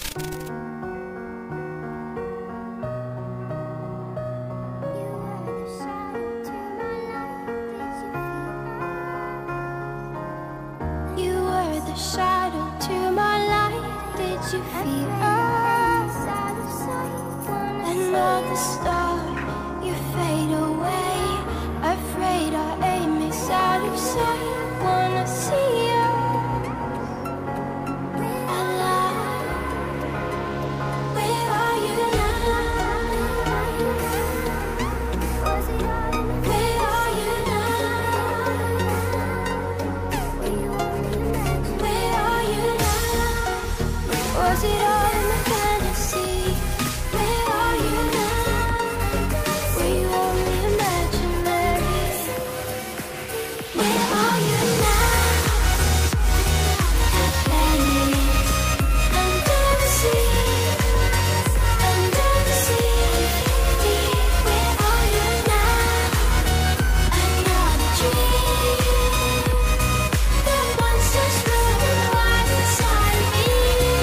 Shadow to my light, did you feel us? Another star, you fade away. Afraid our aim is out of sight. Wanna see you alive. Where are you now? Where are you Was it all in my fantasy? Where are you now? Were you only imaginary? Where are you now? Venice, under the sea, under the sea. Where are you now? Another dream. The monsters running wild inside me.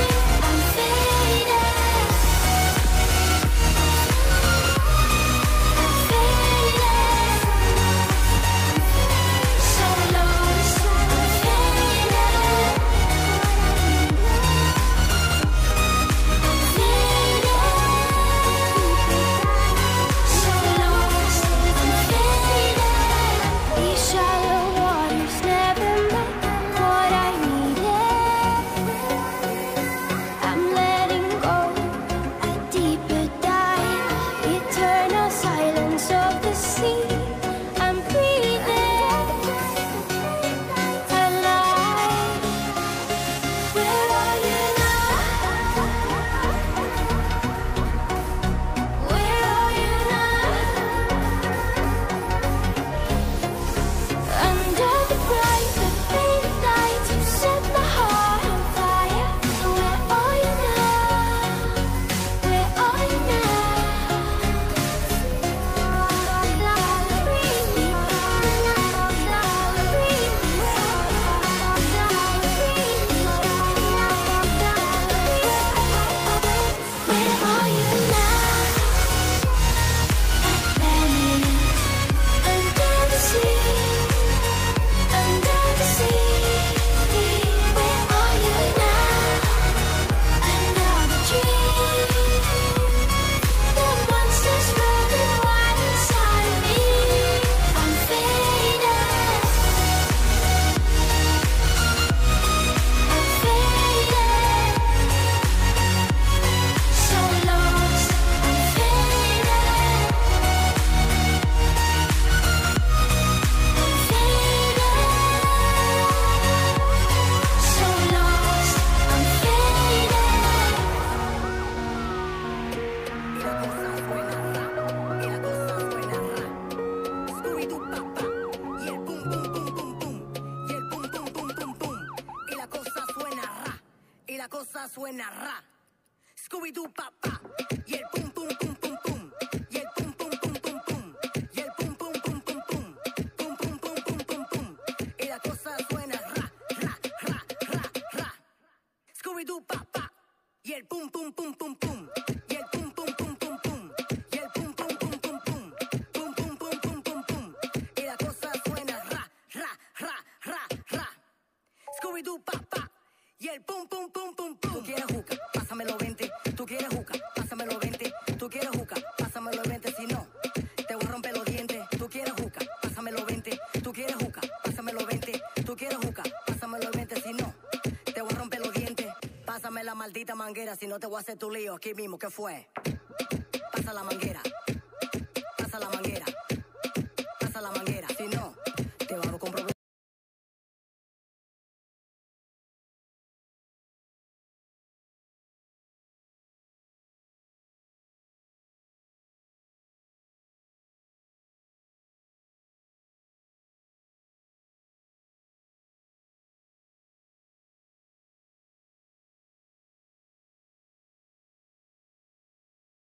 Suena ra, Scooby-Doo papá, y el pum pum pum pum pum, y el pum pum pum pum pum, y el pum pum pum pum pum, pum pum pum pum pum pum, y la cosa suena ra, ra, ra, ra, ra. Scooby-Doo papá, y el pum pum pum pum pum, y el pum pum pum pum pum, y el pum pum pum pum pum, pum pum pum pum pum pum, y la cosa suena ra, ra, ra, ra, ra. Scooby-Doo papá, y el pum pum pum pum pum. Tú quieres juca, pásamelo 20. Tú quieres juca, pásamelo 20. Tú quieres juca, pásamelo 20. Si no, te voy a romper los dientes. Tú quieres juca, pásamelo 20. Tú quieres juca, pásamelo 20. Tú quieres juca, pásamelo 20. Si no, te voy a romper los dientes. Pásame la maldita manguera, si no te voy a hacer tu lío aquí mismo. ¿Qué fue? Pasa la manguera. Pasa la manguera.